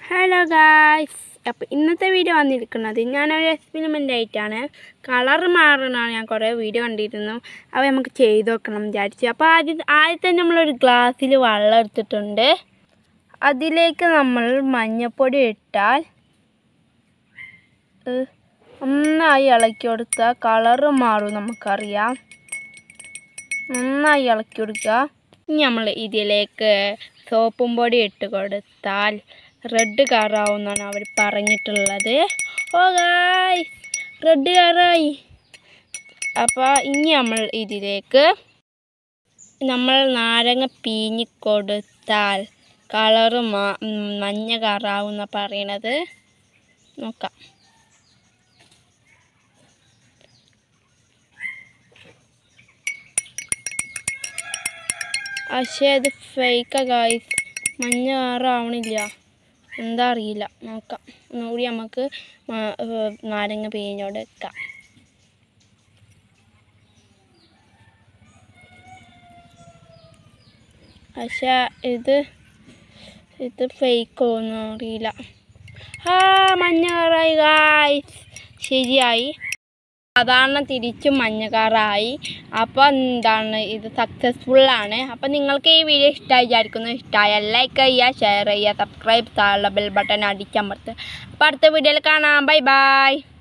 Hello guys, അപ്പോൾ ഇന്നത്തെ video വന്നിരിക്കുന്നത് ഞാനൊരു എക്സ്പെരിമെൻ്റ് ആയിട്ടാണ്. കളർ മാറണമാണ്. ഞാൻ കുറേ വീഡിയോ കണ്ടിരുന്നു. അപ്പോൾ നമുക്ക് ചെയ്ത് നോക്കണം വിചാരിച്ചു. അപ്പോൾ ആദ്യത്തെ നമ്മളൊരു ഗ്ലാസ്സിൽ വെള്ളം എടുത്തിട്ടുണ്ട്. അതിലേക്ക് നമ്മൾ മഞ്ഞൾപ്പൊടി ഇട്ടാൽ നന്നായി ഇളക്കി കൊടുത്താൽ കളറ് മാറും, നമുക്കറിയാം. നന്നായി ഇളക്കി കൊടുക്കുക. ഇനി നമ്മൾ ഇതിലേക്ക് സോപ്പും പൊടി ഇട്ട് കൊടുത്താൽ റെഡ് കളറാവുമെന്നാണ് അവർ പറഞ്ഞിട്ടുള്ളത്. ഓ ഗായ്സ്, റെഡ് കളറായി. അപ്പോൾ ഇനി നമ്മൾ ഇതിലേക്ക് നാരങ്ങ പിഴിഞ്ഞ് കൊടുത്താൽ കളറ് മഞ്ഞ കളറാവുമെന്നാണ് പറയണത്. നോക്കാം. പക്ഷേ അത് ഫേക്കാ ഗായ്സ്, മഞ്ഞ കളറാവണില്ല. എന്താ അറിയില്ല, നോക്കാം. ഒന്നുകൂടി നമുക്ക് നാരങ്ങ പിഴിഞ്ഞോട് വെക്കാം. പക്ഷേ ഇത് ഫേക്കോ ഒന്നും അറിയില്ല. മഞ്ഞ കളറായി ഗായ്സ്, ശരിയായി. സാധാരണ തിരിച്ചും മഞ്ഞ കളറായി. അപ്പോൾ ഇത് സക്സസ്ഫുള്ളാണ്. അപ്പോൾ നിങ്ങൾക്ക് ഈ വീഡിയോ ഇഷ്ടമായി വിചാരിക്കുന്നു. ഇഷ്ടമായാൽ ലൈക്ക് ചെയ്യുക, ഷെയർ ചെയ്യുക, സബ്സ്ക്രൈബ്, താഴെ ബെൽ ബട്ടൺ അടിച്ചമർത്തുക. അപ്പോൾ അടുത്ത വീഡിയോയിൽ കാണാം. Bye by.